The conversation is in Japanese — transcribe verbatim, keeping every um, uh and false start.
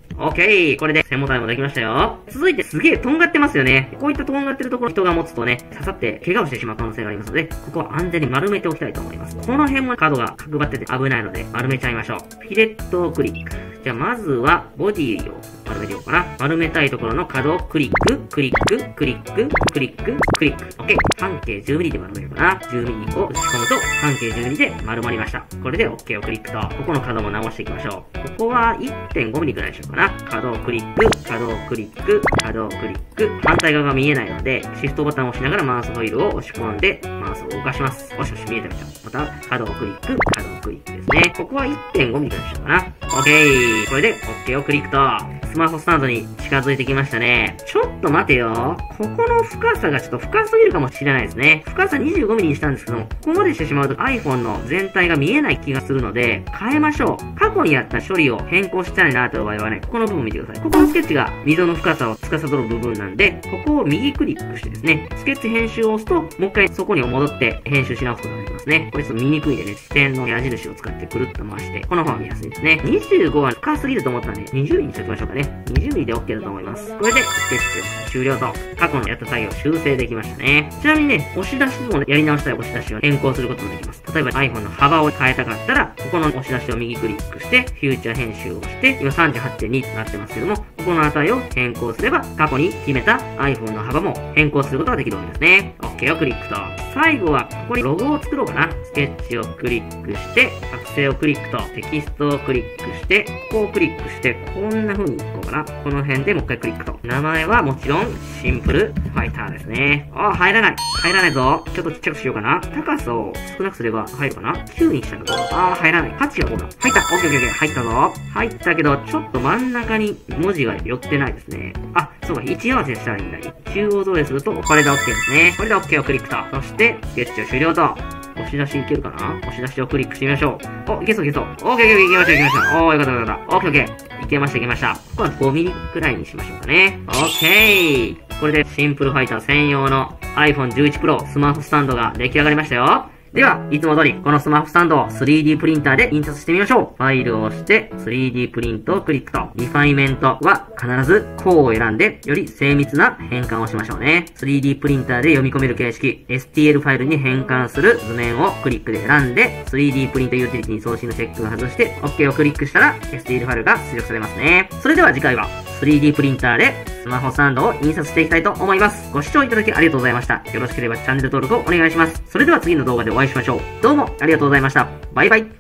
オッケー、これで背もたれもできましたよ。続いてすげえとんがってますよね。こういったとんがってるところ人が持つとね、刺さって怪我をしてしまう可能性がありますので、ここは安全に丸めておきたいと思います。この辺も角が角張ってて危ないので丸めちゃいましょう。フィレットクリック。じゃあまずはボディを丸めていこうかな。丸めたいところの角をクリック、クリック、クリック、クリック、クリック。オッケー。半径 じゅうミリ で丸めるかな。じゅうミリ を打ち込むと半径 じゅうミリ で丸まりました。これで OK をクリックと、ここの角も直していきましょう。ここは いってんごミリ くらいにしようかな。角をクリック、角をクリック、角をクリック。反対側が見えないので、シフトボタンを押しながらマウスホイールを押し込んで、マウスを動かします。よしよし、見えた見えた。また、角をクリック、角をクリックですね。ここは いってんごミリ くらいにしようかな。OK。これで OK をクリックと、スマホスタンドに近づいてきましたね。ちょっと待てよ。ここの深さがちょっと深すぎるかもしれないですね。深さ にじゅうごミリ にしたんですけども、ここまでしてしまうと iPhone の全体が見えない気がするので、変えましょう。過去にやった処理を変更したいなという場合はね、ここの部分見てください。ここのスケッチが溝の深さを司る部分なんで、ここを右クリックしてですね、スケッチ編集を押すと、もう一回そこに戻って編集し直すことができますね。これちょっと見にくいんでね、視点の矢印を使ってくるっと回して、この方が見やすいですね。にじゅうごは深すぎると思ったんで、にじゅうミリにしておきましょうかね。にじゅうミリで OK だと思います。これで、スケッチを終了と、過去のやった作業を修正できましたね。ちなみにね、押し出しもやり直したい押し出しを変更することもできます。例えば iPhone の幅を変えたかったら、ここの押し出しを右クリックして、フューチャー編集をして、今 さんじゅうはちてんに となってますけども、ここの値を変更すれば、過去に決めた iPhone の幅も変更することができるわけですね。OK をクリックと。最後は、ここにロゴを作ろうかな。スケッチをクリックして、作成をクリックと、テキストをクリックして、ここをクリックして、こんな風にいこうかな。この辺でもう一回クリックと。名前はもちろん、シンプルファイターですね。あ、入らない。入らないぞ。ちょっとちっちゃくしようかな。高さを少なくすれば入るかな。きゅうにしたけど。あー、入らない。はちはごだ。入った。オッケーオッケーオッケー。入ったぞ。入ったけど、ちょっと真ん中に文字が寄ってないですね。あ、そうか。位置合わせしたらいいんだ。中央造影すると、これで OK ですね。これで OK をクリックと。そして、スケッチを終了と。押し出しいけるかな。押し出しをクリックしてみましょう。お、いけそういけそう。オッケーオッケーいけましたいけました。おー、よかったよかった。オッケーオッケー。いけましたいけました。ここはごミリくらいにしましょうかね。オッケー。これでシンプルファイター専用の iPhone じゅういち Pro スマホスタンドが出来上がりましたよ。では、いつも通り、このスマホスタンドを スリーディー プリンターで印刷してみましょう。ファイルを押して、スリーディー プリントをクリックと、リファイメントは必ず項を選んで、より精密な変換をしましょうね。スリーディー プリンターで読み込める形式、エスティーエル ファイルに変換する図面をクリックで選んで、スリーディー プリントユーティリティに送信のチェックを外して、OK をクリックしたら、エスティーエル ファイルが出力されますね。それでは次回は、スリーディー プリンターでスマホスタンドを印刷していきたいと思います。ご視聴いただきありがとうございました。よろしければチャンネル登録をお願いします。それでは次の動画でお会いしましょう。どうもありがとうございました。バイバイ。